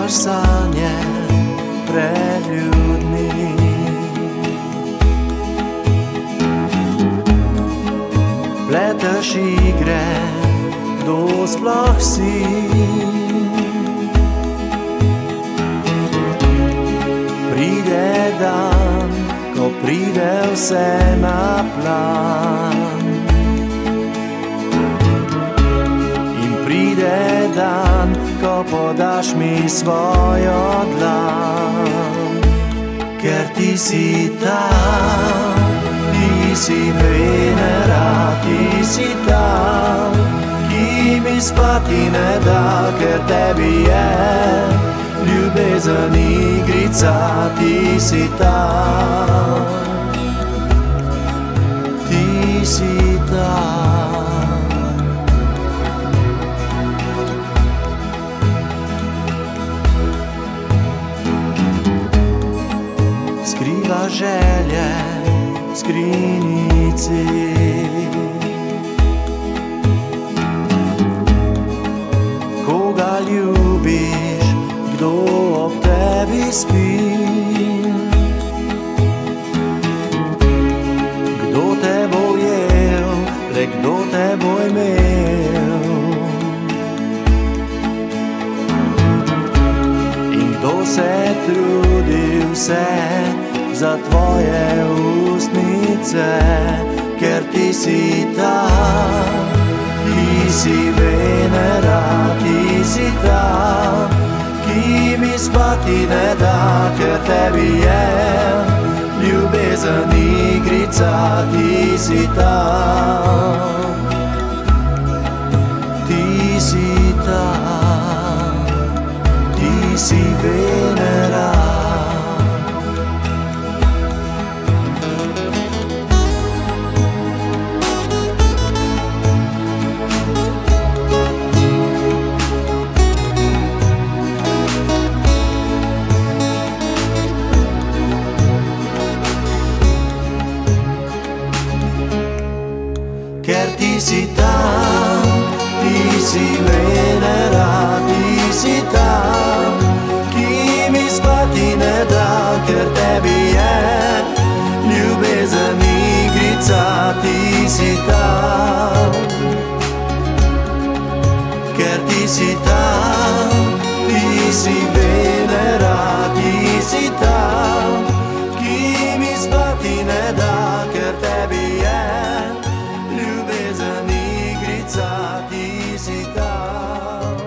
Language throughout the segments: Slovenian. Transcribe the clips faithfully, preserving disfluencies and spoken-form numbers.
skrivaš sanje pred ljudmi. Pleteš igre, kdo sploh si. Pride dan, ko pride vse na plan. In pride dan, ko podaš mi svojo dlan. Ker ti si tam, ti si Venera, ti si tam, ki mi spati ne da, ker tebi je ljubezen igrica. Ti si tam, ti si tam. Skriva želje v skrinjici, koga ljubiš, kdo ob tebi spi. Kdo te bo ujel, le kdo te bo imel. In kdo se trudi vse za tvoje ustnice, ker ti si tam, ti si Venera, ti si tam, ki mi spati ne da, ker tebi je ljubezen igrica. Ti si tam, ti si tam, ti si Venera. Ker ti si tam, ti si Venera, ti si tam, ki mi spati ne da, ker tebi je ljubezen igrica. Ti si tam, ker ti si tam, ti si Venera, ti si tam, ki mi spati ne da, ker tebi je ljubezen igrica. Ti si tam,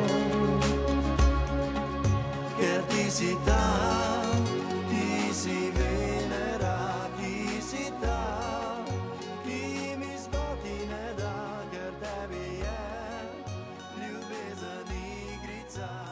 ker ti si tam, ti si Venera, ti si tam, ki mi spati ne da, ker tebi je ljubezen igrica.